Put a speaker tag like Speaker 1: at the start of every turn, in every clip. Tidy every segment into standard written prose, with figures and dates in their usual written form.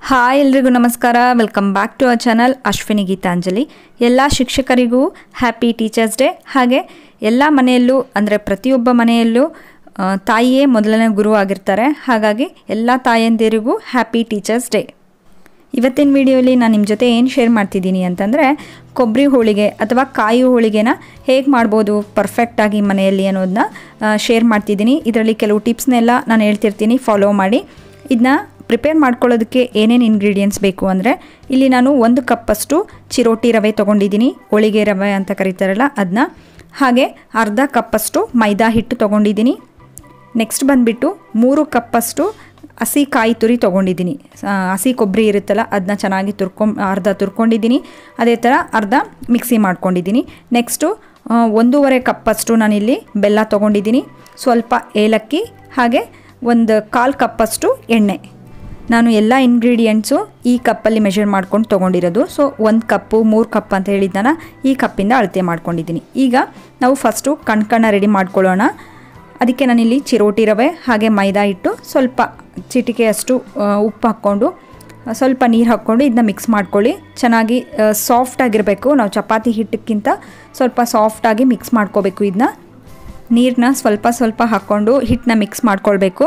Speaker 1: Hi ಎಲ್ರಿಗೂ ನಮಸ್ಕಾರ. Welcome back to our channel Ashwini Geetanjali. ಎಲ್ಲ ಶಿಕ್ಷಕರಿಗೂ ಹ್ಯಾಪಿ ಟೀಚರ್ಸ್ ಡೇ. ಹಾಗೆ ಎಲ್ಲ ಮನೆಯಲ್ಲೂ ಅಂದರೆ ಪ್ರತಿಯೊಬ್ಬ ಮನೆಯಲ್ಲೂ ತಾಯಿಯೇ ಮೊದಲನೇ ಗುರು ಆಗಿರ್ತಾರೆ. ಹಾಗಾಗಿ ಎಲ್ಲ ತಾಯಂದಿರಿಗೂ ಹ್ಯಾಪಿ ಟೀಚರ್ಸ್ ಡೇ. ಇವತ್ತಿನ ವಿಡಿಯೋಲಿ ನಾನು ನಿಮ್ಮ ಜೊತೆ ಏನು ಶೇರ್ ಮಾಡ್ತಿದ್ದೀನಿ ಅಂತಂದರೆ ಕೊಬ್ಬರಿ ಹೋಳಿಗೆ ಅಥವಾ ಕಾಯಿ ಹೋಳಿಗೆನ ಹೇಗೆ ಮಾಡ್ಬೋದು ಪರ್ಫೆಕ್ಟಾಗಿ ಮನೆಯಲ್ಲಿ ಅನ್ನೋದನ್ನ ಶೇರ್ ಮಾಡ್ತಿದ್ದೀನಿ. ಇದರಲ್ಲಿ ಕೆಲವು ಟಿಪ್ಸ್ನೆಲ್ಲ ನಾನು ಹೇಳ್ತಿರ್ತೀನಿ, ಫಾಲೋ ಮಾಡಿ. ಇದನ್ನ ಪ್ರಿಪೇರ್ ಮಾಡ್ಕೊಳ್ಳೋದಕ್ಕೆ ಏನೇನು ಇಂಗ್ರೀಡಿಯೆಂಟ್ಸ್ ಬೇಕು ಅಂದರೆ ಇಲ್ಲಿ ನಾನು 1 ಕಪ್ಪಷ್ಟು ಚಿರೋಟಿ ರವೆ ತೊಗೊಂಡಿದ್ದೀನಿ, ಹೋಳಿಗೆ ರವೆ ಅಂತ ಕರೀತಾರಲ್ಲ ಅದನ್ನ. ಹಾಗೆ ಅರ್ಧ ಕಪ್ಪಷ್ಟು ಮೈದಾ ಹಿಟ್ಟು ತೊಗೊಂಡಿದ್ದೀನಿ. ನೆಕ್ಸ್ಟ್ ಬಂದುಬಿಟ್ಟು 3 ಕಪ್ಪಷ್ಟು ಹಸಿ ಕಾಯಿ ತುರಿ ತೊಗೊಂಡಿದ್ದೀನಿ. ಹಸಿ ಕೊಬ್ಬರಿ ಇರುತ್ತಲ್ಲ ಅದನ್ನ ಚೆನ್ನಾಗಿ ಅರ್ಧ ತುರ್ಕೊಂಡಿದ್ದೀನಿ. ಅದೇ ಥರ ಅರ್ಧ ಮಿಕ್ಸಿ ಮಾಡ್ಕೊಂಡಿದ್ದೀನಿ. ನೆಕ್ಸ್ಟು 1.5 ಕಪ್ಪಷ್ಟು ನಾನಿಲ್ಲಿ ಬೆಲ್ಲ ತೊಗೊಂಡಿದ್ದೀನಿ, ಸ್ವಲ್ಪ ಏಲಕ್ಕಿ, ಹಾಗೆ 1/4 ಕಪ್ಪಷ್ಟು ಎಣ್ಣೆ. ನಾನು ಎಲ್ಲ ಇಂಗ್ರೀಡಿಯೆಂಟ್ಸು ಈ ಕಪ್ಪಲ್ಲಿ ಮೆಷರ್ ಮಾಡ್ಕೊಂಡು ತೊಗೊಂಡಿರೋದು. ಸೊ 1 ಕಪ್ಪು 3 ಕಪ್ ಅಂತ ಹೇಳಿದ್ದಾನ, ಈ ಕಪ್ಪಿಂದ ಅಳತೆ ಮಾಡ್ಕೊಂಡಿದ್ದೀನಿ. ಈಗ ನಾವು ಫಸ್ಟು ಕಣ್ಕಣ್ಣ ರೆಡಿ ಮಾಡ್ಕೊಳ್ಳೋಣ. ಅದಕ್ಕೆ ನಾನಿಲ್ಲಿ ಚಿರೋಟಿ ರವೆ ಹಾಗೆ ಮೈದಾ ಹಿಟ್ಟು, ಸ್ವಲ್ಪ ಚಿಟಿಕೆಯಷ್ಟು ಉಪ್ಪು ಹಾಕ್ಕೊಂಡು ಸ್ವಲ್ಪ ನೀರು ಹಾಕ್ಕೊಂಡು ಇದನ್ನ ಮಿಕ್ಸ್ ಮಾಡ್ಕೊಳ್ಳಿ. ಚೆನ್ನಾಗಿ ಸಾಫ್ಟಾಗಿರಬೇಕು. ನಾವು ಚಪಾತಿ ಹಿಟ್ಟಕ್ಕಿಂತ ಸ್ವಲ್ಪ ಸಾಫ್ಟಾಗಿ ಮಿಕ್ಸ್ ಮಾಡ್ಕೋಬೇಕು. ಇದನ್ನ ನೀರನ್ನ ಸ್ವಲ್ಪ ಸ್ವಲ್ಪ ಹಾಕ್ಕೊಂಡು ಹಿಟ್ಟನ್ನ ಮಿಕ್ಸ್ ಮಾಡ್ಕೊಳ್ಬೇಕು.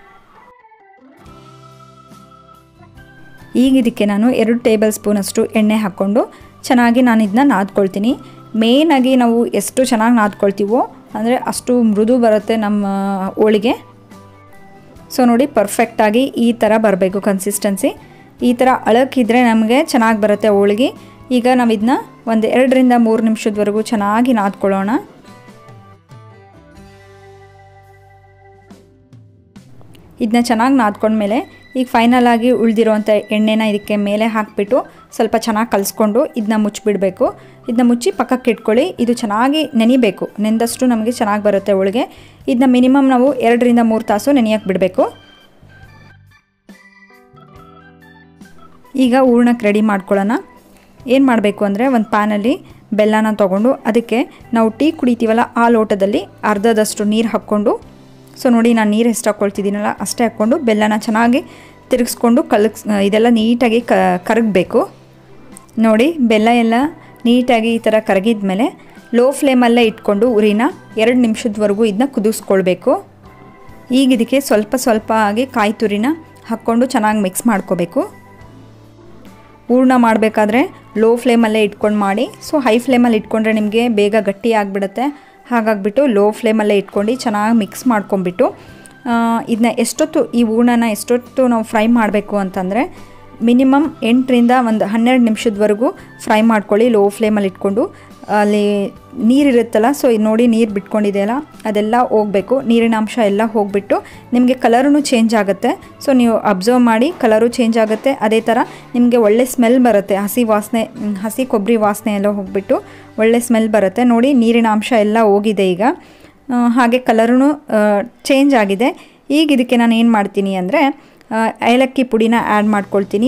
Speaker 1: ಈಗ ಇದಕ್ಕೆ ನಾನು 2 ಟೇಬಲ್ ಸ್ಪೂನಷ್ಟು ಎಣ್ಣೆ ಹಾಕ್ಕೊಂಡು ಚೆನ್ನಾಗಿ ನಾನು ಇದನ್ನ ನಾದ್ಕೊಳ್ತೀನಿ. ಮೇಯ್ನಾಗಿ ನಾವು ಎಷ್ಟು ಚೆನ್ನಾಗಿ ನಾದ್ಕೊಳ್ತೀವೋ ಅಂದರೆ ಅಷ್ಟು ಮೃದು ಬರುತ್ತೆ ನಮ್ಮ ಹೋಳಿಗೆ. ಸೊ ನೋಡಿ, ಪರ್ಫೆಕ್ಟಾಗಿ ಈ ಥರ ಬರಬೇಕು ಕನ್ಸಿಸ್ಟೆನ್ಸಿ. ಈ ಥರ ಅಳಕ್ಕಿದ್ರೆ ನಮಗೆ ಚೆನ್ನಾಗಿ ಬರುತ್ತೆ ಹೋಳಿಗೆ. ಈಗ ನಾವು ಇದನ್ನ 2 ರಿಂದ 3 ನಿಮಿಷದವರೆಗೂ ಚೆನ್ನಾಗಿ ನಾದ್ಕೊಳ್ಳೋಣ. ಇದನ್ನ ಚೆನ್ನಾಗಿ ನಾದ್ಕೊಂಡ್ಮೇಲೆ ಈಗ ಫೈನಲಾಗಿ ಉಳಿದಿರೋವಂಥ ಎಣ್ಣೆನ ಇದಕ್ಕೆ ಮೇಲೆ ಹಾಕಿಬಿಟ್ಟು ಸ್ವಲ್ಪ ಚೆನ್ನಾಗಿ ಕಲಿಸ್ಕೊಂಡು ಇದನ್ನ ಮುಚ್ಚಿಬಿಡಬೇಕು. ಇದನ್ನ ಮುಚ್ಚಿ ಪಕ್ಕಕ್ಕೆ ಇಟ್ಕೊಳ್ಳಿ. ಇದು ಚೆನ್ನಾಗಿ ನೆನಿಬೇಕು. ನೆಂದಷ್ಟು ನಮಗೆ ಚೆನ್ನಾಗಿ ಬರುತ್ತೆ ಹೋಳಿಗೆ. ಇದನ್ನ ಮಿನಿಮಮ್ ನಾವು 2 ರಿಂದ 3 ತಾಸು ನೆನೆಯಕ್ಕೆ ಬಿಡಬೇಕು. ಈಗ ಹೂರ್ಣಕ್ಕೆ ರೆಡಿ ಮಾಡ್ಕೊಳ್ಳೋಣ. ಏನು ಮಾಡಬೇಕು ಅಂದರೆ ಒಂದು ಪ್ಯಾನಲ್ಲಿ ಬೆಲ್ಲನ ತೊಗೊಂಡು ಅದಕ್ಕೆ ನಾವು ಟೀ ಕುಡಿತೀವಲ್ಲ ಆ ಲೋಟದಲ್ಲಿ ಅರ್ಧದಷ್ಟು ನೀರು ಹಾಕ್ಕೊಂಡು, ಸೊ ನೋಡಿ ನಾನು ನೀರು ಎಷ್ಟು ಹಾಕ್ಕೊಳ್ತಿದ್ದೀನಲ್ಲ ಅಷ್ಟೇ ಹಾಕ್ಕೊಂಡು ಬೆಲ್ಲನ ಚೆನ್ನಾಗಿ ತಿರುಗಿಸ್ಕೊಂಡು ಇದೆಲ್ಲ ನೀಟಾಗಿ ಕರಗಬೇಕು. ನೋಡಿ ಬೆಲ್ಲ ಎಲ್ಲ ನೀಟಾಗಿ ಈ ಥರ ಕರಗಿದ ಮೇಲೆ ಲೋ ಫ್ಲೇಮಲ್ಲೇ ಇಟ್ಕೊಂಡು ಉರಿನ 2 ನಿಮಿಷದವರೆಗೂ ಇದನ್ನ ಕುದಿಸ್ಕೊಳ್ಬೇಕು. ಈಗ ಇದಕ್ಕೆ ಸ್ವಲ್ಪ ಸ್ವಲ್ಪ ಆಗಿ ಕಾಯಿ ತುರಿನ ಹಾಕ್ಕೊಂಡು ಚೆನ್ನಾಗಿ ಮಿಕ್ಸ್ ಮಾಡ್ಕೋಬೇಕು. ಹೂರ್ಣ ಮಾಡಬೇಕಾದ್ರೆ ಲೋ ಫ್ಲೇಮಲ್ಲೇ ಇಟ್ಕೊಂಡು ಮಾಡಿ. ಸೊ ಹೈ ಫ್ಲೇಮಲ್ಲಿ ಇಟ್ಕೊಂಡ್ರೆ ನಿಮಗೆ ಬೇಗ ಗಟ್ಟಿ ಆಗಿಬಿಡುತ್ತೆ. ಹಾಗಾಗಿಬಿಟ್ಟು ಲೋ ಫ್ಲೇಮಲ್ಲೇ ಇಟ್ಕೊಂಡು ಚೆನ್ನಾಗಿ ಮಿಕ್ಸ್ ಮಾಡ್ಕೊಂಬಿಟ್ಟು ಇದನ್ನ ಈ ಹೂರ್ಣನ ಎಷ್ಟೊತ್ತು ನಾವು ಫ್ರೈ ಮಾಡಬೇಕು ಅಂತಂದರೆ ಮಿನಿಮಮ್ 8 ರಿಂದ 12 ನಿಮಿಷದವರೆಗೂ ಫ್ರೈ ಮಾಡ್ಕೊಳ್ಳಿ ಲೋ ಫ್ಲೇಮಲ್ಲಿ ಇಟ್ಕೊಂಡು. ಅಲ್ಲಿ ನೀರಿರುತ್ತಲ್ಲ, ಸೊ ನೋಡಿ ನೀರು ಬಿಟ್ಕೊಂಡಿದೆಯಲ್ಲ ಅದೆಲ್ಲ ಹೋಗಬೇಕು. ನೀರಿನ ಅಂಶ ಎಲ್ಲ ಹೋಗಿಬಿಟ್ಟು ನಿಮಗೆ ಕಲರೂ ಚೇಂಜ್ ಆಗುತ್ತೆ. ಸೊ ನೀವು ಅಬ್ಸರ್ವ್ ಮಾಡಿ, ಕಲರು ಚೇಂಜ್ ಆಗುತ್ತೆ. ಅದೇ ಥರ ನಿಮಗೆ ಒಳ್ಳೆ ಸ್ಮೆಲ್ ಬರುತ್ತೆ. ಹಸಿ ಕೊಬ್ಬರಿ ವಾಸನೆ ಎಲ್ಲ ಹೋಗಿಬಿಟ್ಟು ಒಳ್ಳೆ ಸ್ಮೆಲ್ ಬರುತ್ತೆ. ನೋಡಿ ನೀರಿನ ಅಂಶ ಎಲ್ಲ ಹೋಗಿದೆ ಈಗ. ಹಾಗೆ ಕಲರೂ ಚೇಂಜ್ ಆಗಿದೆ. ಈಗ ಇದಕ್ಕೆ ನಾನು ಏನು ಮಾಡ್ತೀನಿ ಅಂದರೆ ಏಲಕ್ಕಿ ಪುಡಿನ ಆ್ಯಡ್ ಮಾಡ್ಕೊಳ್ತೀನಿ.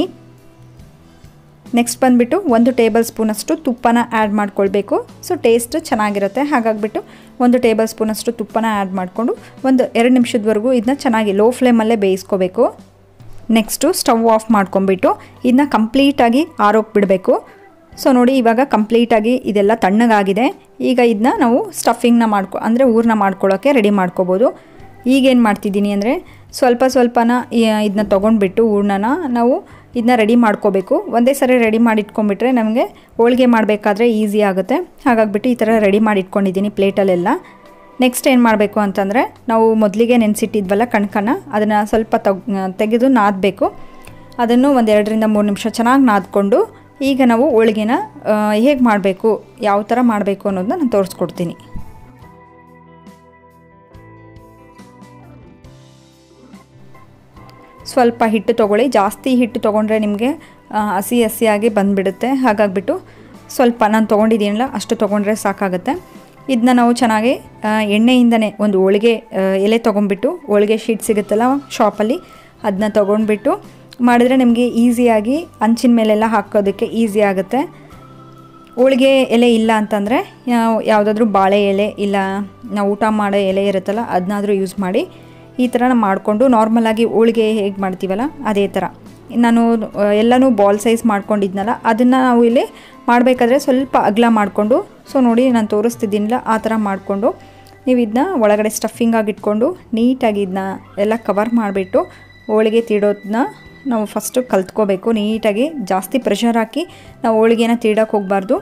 Speaker 1: ನೆಕ್ಸ್ಟ್ ಬಂದುಬಿಟ್ಟು 1 ಟೇಬಲ್ ಸ್ಪೂನಷ್ಟು ತುಪ್ಪನ ಆ್ಯಡ್ ಮಾಡ್ಕೊಳ್ಬೇಕು. ಸೊ ಟೇಸ್ಟ್ ಚೆನ್ನಾಗಿರುತ್ತೆ. ಹಾಗಾಗಿಬಿಟ್ಟು 1 ಟೇಬಲ್ ಸ್ಪೂನಷ್ಟು ತುಪ್ಪನ ಆ್ಯಡ್ ಮಾಡಿಕೊಂಡು 2 ನಿಮಿಷದವರೆಗೂ ಇದನ್ನ ಚೆನ್ನಾಗಿ ಲೋ ಫ್ಲೇಮಲ್ಲೇ ಬೇಯಿಸ್ಕೋಬೇಕು. ನೆಕ್ಸ್ಟು ಸ್ಟವ್ ಆಫ್ ಮಾಡ್ಕೊಂಬಿಟ್ಟು ಇದನ್ನ ಕಂಪ್ಲೀಟಾಗಿ ಆರೋಗಿ ಬಿಡಬೇಕು. ಸೊ ನೋಡಿ ಇವಾಗ ಕಂಪ್ಲೀಟಾಗಿ ಇದೆಲ್ಲ ತಣ್ಣಗಾಗಿದೆ. ಈಗ ಇದನ್ನ ನಾವು ಸ್ಟಫಿಂಗ್ನ ಅಂದರೆ ಹೂರ್ಣ ಮಾಡ್ಕೊಳ್ಳೋಕ್ಕೆ ರೆಡಿ ಮಾಡ್ಕೋಬೋದು. ಈಗೇನು ಮಾಡ್ತಿದ್ದೀನಿ ಅಂದರೆ ಸ್ವಲ್ಪನ ಇದನ್ನ ತೊಗೊಂಡ್ಬಿಟ್ಟು ಹೂರ್ಣನ ನಾವು ಇದನ್ನ ರೆಡಿ ಮಾಡ್ಕೋಬೇಕು. ಒಂದೇ ಸರಿ ರೆಡಿ ಮಾಡಿ ಇಟ್ಕೊಂಡ್ಬಿಟ್ರೆ ನಮಗೆ ಹೋಳಿಗೆ ಮಾಡಬೇಕಾದ್ರೆ ಈಸಿ ಆಗುತ್ತೆ. ಹಾಗಾಗಿಬಿಟ್ಟು ಈ ಥರ ರೆಡಿ ಮಾಡಿ ಇಟ್ಕೊಂಡಿದ್ದೀನಿ ಪ್ಲೇಟಲ್ಲೆಲ್ಲ. ನೆಕ್ಸ್ಟ್ ಏನು ಮಾಡಬೇಕು ಅಂತಂದರೆ ನಾವು ಮೊದಲಿಗೆ ನೆನೆಸಿಟ್ಟಿದ್ವಲ್ಲ ಕಣ್ಕನ್ನ, ಅದನ್ನು ಸ್ವಲ್ಪ ತೆಗೆದು ನಾದಬೇಕು. ಅದನ್ನು 2 ರಿಂದ 3 ನಿಮಿಷ ಚೆನ್ನಾಗಿ ನಾದ್ಕೊಂಡು ಈಗ ನಾವು ಹೋಳಿಗೆನ ಹೇಗೆ ಮಾಡಬೇಕು, ಯಾವ ಥರ ಮಾಡಬೇಕು ಅನ್ನೋದನ್ನ ನಾನು ತೋರಿಸ್ಕೊಡ್ತೀನಿ. ಸ್ವಲ್ಪ ಹಿಟ್ಟು ತೊಗೊಳ್ಳಿ. ಜಾಸ್ತಿ ಹಿಟ್ಟು ತೊಗೊಂಡ್ರೆ ನಿಮಗೆ ಹಸಿಯಾಗಿ ಬಂದುಬಿಡುತ್ತೆ. ಹಾಗಾಗಿಬಿಟ್ಟು ಸ್ವಲ್ಪ ನಾನು ತೊಗೊಂಡಿದ್ದೀನಲ್ಲ ಅಷ್ಟು ತೊಗೊಂಡ್ರೆ ಸಾಕಾಗುತ್ತೆ. ಇದನ್ನ ನಾವು ಚೆನ್ನಾಗಿ ಎಣ್ಣೆಯಿಂದನೇ ಒಂದು ಹೋಳಿಗೆ ಎಲೆ ತೊಗೊಂಡ್ಬಿಟ್ಟು, ಹೋಳಿಗೆ ಶೀಟ್ ಸಿಗುತ್ತಲ್ಲ ಶಾಪಲ್ಲಿ, ಅದನ್ನ ತೊಗೊಂಡ್ಬಿಟ್ಟು ಮಾಡಿದ್ರೆ ನಿಮಗೆ ಈಸಿಯಾಗಿ ಅಂಚಿನ ಮೇಲೆಲ್ಲ ಹಾಕೋದಕ್ಕೆ ಈಸಿ ಆಗುತ್ತೆ. ಹೋಳಿಗೆ ಎಲೆ ಇಲ್ಲ ಅಂತಂದರೆ ಯಾವುದಾದ್ರೂ ಬಾಳೆ ಎಲೆ ಇಲ್ಲ ನಾವು ಊಟ ಮಾಡೋ ಎಲೆ ಇರುತ್ತಲ್ಲ ಅದನ್ನಾದರೂ ಯೂಸ್ ಮಾಡಿ ಈ ಥರ ಮಾಡಿಕೊಂಡು ನಾರ್ಮಲಾಗಿ ಹೋಳಿಗೆ ಹೇಗೆ ಮಾಡ್ತೀವಲ್ಲ ಅದೇ ಥರ ನಾನು ಎಲ್ಲನೂ ಬಾಲ್ ಸೈಜ್ ಮಾಡ್ಕೊಂಡಿದ್ನಲ್ಲ ಅದನ್ನು ನಾವು ಇಲ್ಲಿ ಮಾಡಬೇಕಾದ್ರೆ ಸ್ವಲ್ಪ ಅಗಲ ಮಾಡಿಕೊಂಡು, ಸೊ ನೋಡಿ ನಾನು ತೋರಿಸ್ತಿದ್ದೀನಲ್ಲ ಆ ಥರ ಮಾಡಿಕೊಂಡು ನೀವು ಇದನ್ನ ಒಳಗಡೆ ಸ್ಟಫಿಂಗ್ ಆಗಿ ಇಟ್ಕೊಂಡು ನೀಟಾಗಿ ಇದನ್ನ ಎಲ್ಲ ಕವರ್ ಮಾಡಿಬಿಟ್ಟು ಹೋಳಿಗೆ ತೀಡೋದನ್ನ ನಾವು ಫಸ್ಟು ಕಲ್ತ್ಕೋಬೇಕು. ನೀಟಾಗಿ ಜಾಸ್ತಿ ಪ್ರೆಷರ್ ಹಾಕಿ ನಾವು ಹೋಳಿಗೆನ ತೀಡೋಕ್ಕೆ ಹೋಗಬಾರ್ದು.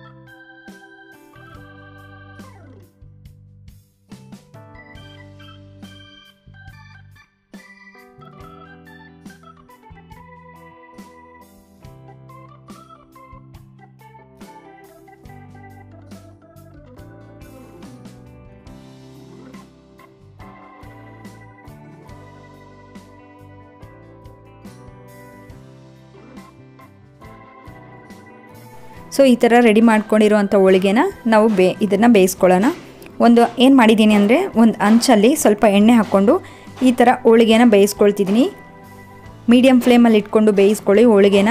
Speaker 1: ಸೊ ಈ ಥರ ರೆಡಿ ಮಾಡ್ಕೊಂಡಿರುವಂಥ ಹೋಳಿಗೆನ ನಾವು ಇದನ್ನು ಬೇಯಿಸ್ಕೊಳ್ಳೋಣ. ಒಂದು ಏನು ಮಾಡಿದ್ದೀನಿ ಅಂದರೆ ಒಂದು ಅಂಚಲ್ಲಿ ಸ್ವಲ್ಪ ಎಣ್ಣೆ ಹಾಕ್ಕೊಂಡು ಈ ಥರ ಹೋಳಿಗೆನ ಬೇಯಿಸ್ಕೊಳ್ತಿದ್ದೀನಿ. ಮೀಡಿಯಮ್ ಫ್ಲೇಮಲ್ಲಿ ಇಟ್ಕೊಂಡು ಬೇಯಿಸ್ಕೊಳ್ಳಿ ಹೋಳಿಗೆನ.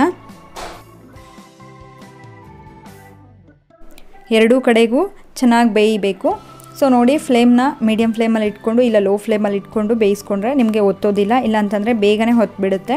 Speaker 1: ಎರಡೂ ಕಡೆಗೂ ಚೆನ್ನಾಗಿ ಬೇಯಬೇಕು. ಸೊ ನೋಡಿ ಫ್ಲೇಮ್ನ ಮೀಡಿಯಮ್ ಫ್ಲೇಮಲ್ಲಿ ಇಟ್ಕೊಂಡು ಇಲ್ಲ ಲೋ ಫ್ಲೇಮಲ್ಲಿ ಇಟ್ಕೊಂಡು ಬೇಯಿಸ್ಕೊಂಡ್ರೆ ನಿಮಗೆ ಒತ್ತೋದಿಲ್ಲ, ಇಲ್ಲ ಅಂತಂದರೆ ಬೇಗನೆ ಹೊತ್ಬಿಡುತ್ತೆ.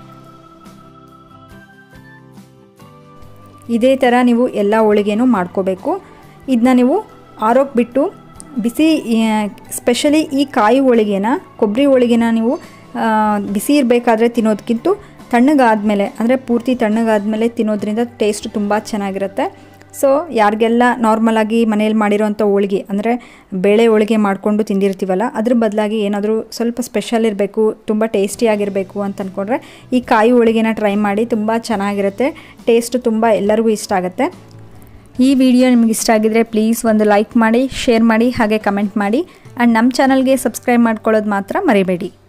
Speaker 1: ಇದೇ ಥರ ನೀವು ಎಲ್ಲ ಹೋಳಿಗೆನೂ ಮಾಡ್ಕೋಬೇಕು. ಇದನ್ನ ನೀವು ಆರೋಕ್ಕೆ ಬಿಟ್ಟು ಬಿಸಿ, ಸ್ಪೆಷಲಿ ಈ ಕಾಯಿ ಹೋಳಿಗೆನ, ಕೊಬ್ಬರಿ ಹೋಳಿಗೆನ ನೀವು ಬಿಸಿ ಇರಬೇಕಾದ್ರೆ ತಿನ್ನೋದಕ್ಕಿಂತ ತಣ್ಣಗಾದ್ಮೇಲೆ, ಅಂದರೆ ಪೂರ್ತಿ ತಣ್ಣಗಾದ್ಮೇಲೆ ತಿನ್ನೋದ್ರಿಂದ ಟೇಸ್ಟ್ ತುಂಬ ಚೆನ್ನಾಗಿರುತ್ತೆ. ಸೊ ಯಾರಿಗೆಲ್ಲ ನಾರ್ಮಲಾಗಿ ಮನೇಲಿ ಮಾಡಿರೋಂಥ ಹೋಳಿಗೆ ಅಂದರೆ ಬೇಳೆ ಹೋಳಿಗೆ ಮಾಡಿಕೊಂಡು ತಿಂದಿರ್ತೀವಲ್ಲ, ಅದ್ರ ಬದಲಾಗಿ ಏನಾದರೂ ಸ್ವಲ್ಪ ಸ್ಪೆಷಲ್ ಇರಬೇಕು, ತುಂಬ ಟೇಸ್ಟಿಯಾಗಿರಬೇಕು ಅಂತ ಅಂದ್ಕೊಂಡ್ರೆ ಈ ಕಾಯಿ ಹೋಳಿಗೆನ ಟ್ರೈ ಮಾಡಿ, ತುಂಬ ಚೆನ್ನಾಗಿರುತ್ತೆ. ಟೇಸ್ಟ್ ತುಂಬ ಎಲ್ಲರಿಗೂ ಇಷ್ಟ ಆಗುತ್ತೆ. ಈ ವಿಡಿಯೋ ನಿಮಗೆ ಇಷ್ಟ ಆಗಿದರೆ ಪ್ಲೀಸ್ ಒಂದು ಲೈಕ್ ಮಾಡಿ, ಶೇರ್ ಮಾಡಿ, ಹಾಗೆ ಕಮೆಂಟ್ ಮಾಡಿ. ಆ್ಯಂಡ್ ನಮ್ಮ ಚಾನಲ್ಗೆ ಸಬ್ಸ್ಕ್ರೈಬ್ ಮಾಡ್ಕೊಳ್ಳೋದು ಮಾತ್ರ ಮರಿಬೇಡಿ.